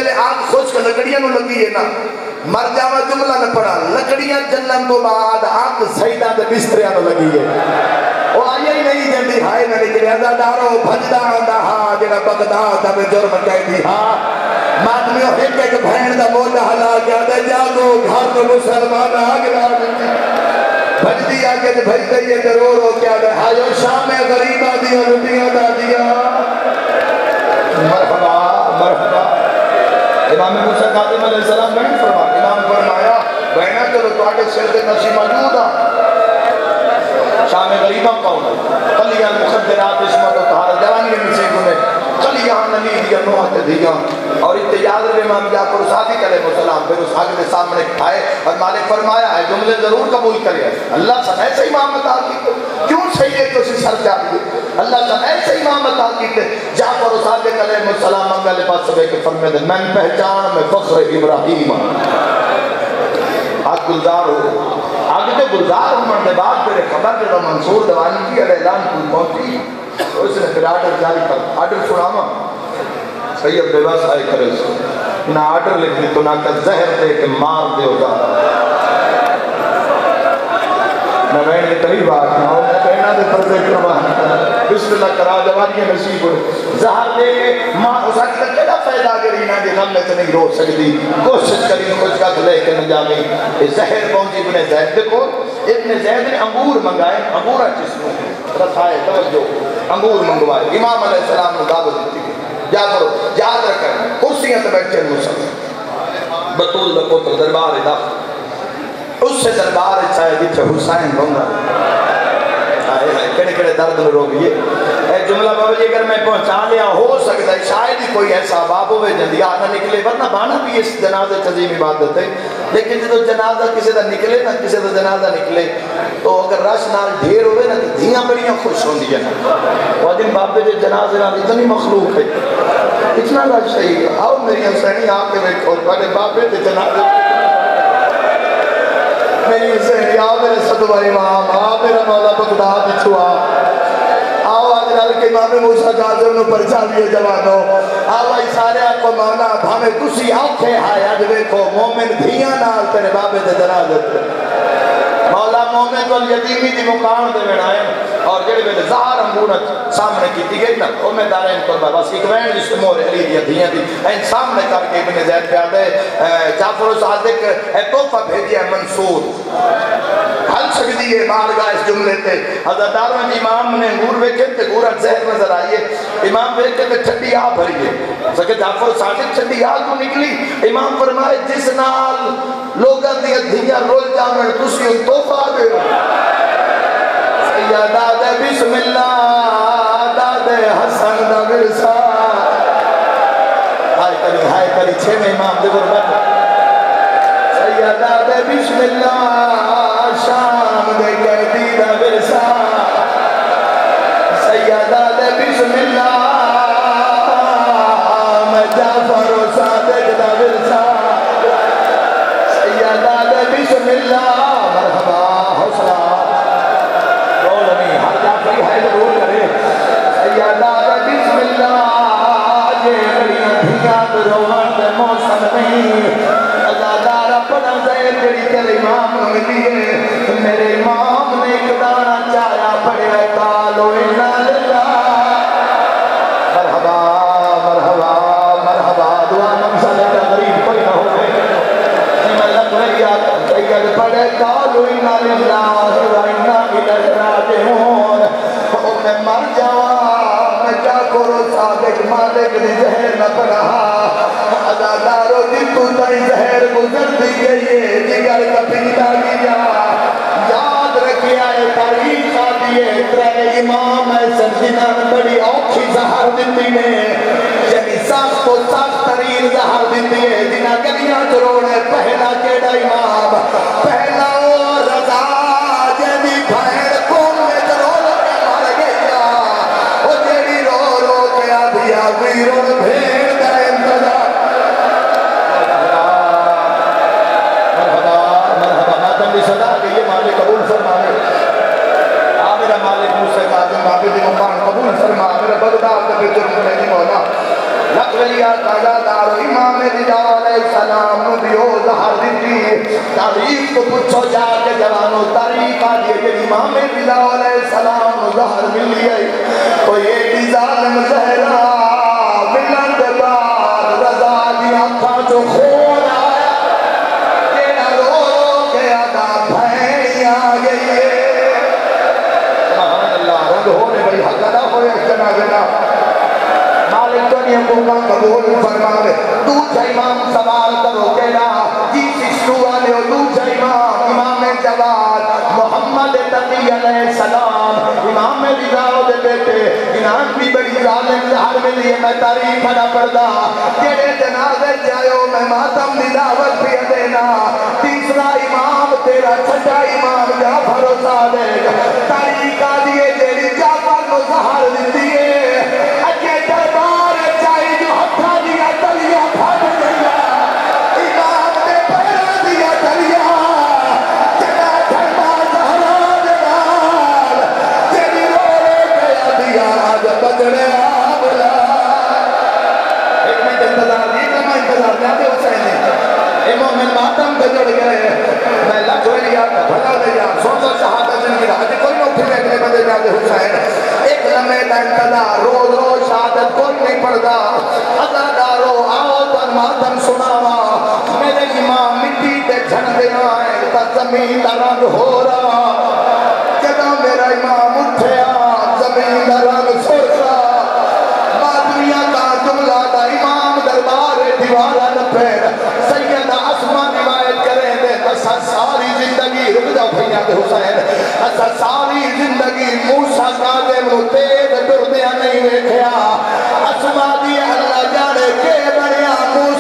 ویلے آگ خشک لکڑیاں نو لگی ہے نا مر جاوا جملہ نہ پڑا لکڑیاں جلن تو بعد آگ سیدہ دے بستریاں نو لگی ہے وہ آئی ہی نہیں جلدی ہائے نہ نکلے ازادارو بھجدہ آندہ ہاں جنہ بغداد ہمیں جرم کہہ دی ہاں مادمیوں ایک ایک بھین دا مولا حلا کیا دے جاگو گھر تو مسلمان آگ لاغ بھجدی آگے دے بھجدے یہ ضرور ہو کیا دے ہائیو شام غریبہ دیا لٹیاں دا دیا مرحبا مرحبا امام موسیٰ قادم علیہ السلام نہیں فرما امام فرمایا بہنہ چلو تو آگے سرد نشی موجود شام غریبہ کون ہے قلیہ المخدرات عصمت و طہارت جوانی کے نصیب میں قلیہ نلی دیا نوحت دیا اور اتجاد امام جعفر صادق علیہ السلام پھر اس حق کے سامنے آئے اور مالک فرمایا ہے جملے ضرور قبول کرے اللہ سن ایسے امام عطا کی کیوں سیدے تو سے سر جا دی اللہ سن ایسے امام عطا کی جعفر صادق علیہ السلام انگلے پاس سبے کے فرمے دے میں پہچان میں فخر ابراہیم آج گلزار ہو آگے تو گلزار ہوں دے بعد پھر خبر جو منصور دوانی کی علیہ اعلان کو پہنچی اس نے پھر آرڈر جاری کر آرڈر سناما سید بے بس آئے کرے سو نہ آرڈر لکھ دی تو نہ کہ زہر دے کہ مار دے ہوگا نہ وین کے قریب آگنا ہو نہ کہنا دے پردے کروانا بسم اللہ کرا جوانی نصیب ہو زہر دے کہ مار اس حق تک کہنا فیدہ کری نہ دے غم میں تو نہیں رو سکتی کوشش کری کچھ کا لے کے نہ جامی زہر پہنچی ابن زید دیکھو ابن زید نے انگور منگائے انگورہ جس میں رسائے توجہ انگور منگوائے امام علیہ السلام نے دعوت دیتی جا کرو یاد رکھیں کرسیاں سے بیٹھے مسلم بطول لپوتر دربار دا اس سے دربار چاہے جتھے حسین بنگا کڑے کڑے درد میں رو گئے اے جملہ بابا جی اگر میں پہنچا لیا ہو سکتا ہے شاید ہی کوئی ایسا باب ہوئے جلدی آنا نکلے ورنہ بانا بھی اس جنازہ عظیم عبادت ہے لیکن جب جنازہ کسی دا نکلے نا کسی دا جنازہ نکلے تو اگر رش نال ڈھیر ہوئے نا تو دھیاں بڑیاں خوش ہوں دیا وہ دن بابے جو جنازے نال اتنی مخلوق ہے اتنا رش ہے آؤ میری حسینی آپ کے بیٹھو بڑے بابے جو جنازے میری حسینی آؤ میرے صدوہ امام آؤ میرا مولا بغداد چھوا آؤ آج رل کے امام موسیٰ قاظم نو پرچا لیے جوانوں آؤ آئی سارے آپ کو مانا بھامے کسی آنکھیں ہائے آج دیکھو مومن دھیاں نال تیرے بابے دے جنازت مولا مومن کو یتیمی دی مقام دے بنائے اور جڑے میں زہر انگورت سامنے کی دی گئی نا وہ میں دارین قربہ بس ایک وین جس کے مور علی دیا دیا دی این سامنے کر کے ابن زید پہ آدھے جعفر و صادق توفہ بھیجیا منصور حل سکتی ہے بارگاہ اس جملے تے حضرت دارون امام نے انگور ویکھے تے گورت زہر نظر آئیے امام ویکھے تے چھٹی آ بھریے سکے جعفر و صادق چھٹی آ کو نکلی امام فرمائے جس نال لوگاں دیا دھیاں رول جامن تسی ان توفہ دے سیدہ دے بسم اللہ دادے حسن دا ورسا ہائے کری چھے میں امام دے غربت سیدہ دے بسم اللہ شام دے قیدی دا ورسا سیدہ دے بسم اللہ میں جعفر و صادق دا ورسا سیدہ دے بسم اللہ مرحبا حوصلہ رولنی ہر جعفری ہے ضرور کرے سیدہ دے بسم اللہ یہ بڑی دھیاں روحان دے موسم نہیں ازادار اپنا زیر جڑی تیرے امام ملیے میرے امام نے ایک دانا چایا پڑے تالو انا للہ مرحبا مرحبا مرحبا دعا ممسالے کا غریب کوئی نہ ہو سید پڑے قالو انا للہ و انا الیہ راجعون میں مر جاواں میں کیا کرو صادق مالک نے زہر نہ پڑھا ازادارو دن تو تائی زہر گزر دی گئی جگر کپیتا گیا یاد رکھے آئے تاریخ آدیے ترے امام ایسے جنہاں بڑی اوکھی زہر دیتی نے یعنی سخت و سخت ترین زہر دیتی ہے جنہاں گلیاں جروڑے پہلا کیڑا امام پہلا رضا جنہی بھائر کون میں جروڑ کے مر گیا وہ جیڑی رو رو کے آدھیا ویرون بھیڑ دا انتظار صدا کہ یہ مالک قبول فرمائے میرا مالک موسیٰ قاظم عابد مقام قبول فرما میرا بغداد میں جرم نہیں مولا لق ولیات آزادار امام ہو زہر دیتی تاریخ کو پوچھو جا کے جوانو تاریخ آدھے کہ امام رضا علیہ السلام زہر ملی ہے تو یہ ظالم زہرہ ملن دے بعد رضا دی آنکھاں جو خون آیا تیرا رو رو کے آدھا بھینی آگئی ہے سبحان اللہ رنگ ہونے بھئی حق ادا ہوئے جنازنا مالک دنیا کو کا قبول فرما دے دوجہ امام سوال کرو کہنا جیسی شروع لے دوجہ امام جواد محمد تقی علیہ السلام امام رضا دے بیٹے انہاں بھی بڑی ظالم زہر میں لیے میں تاریخ پڑا پڑدا تیرے جنازے جائیو میں ماتم دی دعوت بھی دینا تیسرا امام تیرا چھٹا امام جعفر و صادق تاریخ آدھیے جیلی جعفر و زہر دیئے اچھے دربار چاہی جو ہتھا دیا تلیا پھاٹ دیا امام نے پیرا دیا تلیا جنا جھرما زہرا جلال جنی رولے گیا دیا آج بدڑے آبلا ایک منٹ انتظار دی لما انتظار دیتے حسین اے مومن ماتم بجڑ گئے میں لکھ لیا بھلا دیا سوزا شہادت زندگی رہا جی کوئی نوٹھی میں اگلے بدے جاتے حسین ایک لمحے کا انتظار روز روز شہادت کوئی نہیں پڑھتا عزادارو آؤ پر ماتم سناوا میرے امام مٹی تے جھن دینا ہے تا زمین دا رنگ ہو رہا جدا میرا امام اٹھیا زمین دا رنگ سوچا دنیا کا جملہ دا امام دربار دیوارہ نہ پھیر سیدہ اسما روایت کریں دے اسا ساری زندگی رک جاؤ بھئیاں دے حسین اسا ساری زندگی موسیٰ قادم رو تیز ڈردیاں نہیں ویکھیا اسما دی اللہ جانے کے بڑیا موسیٰ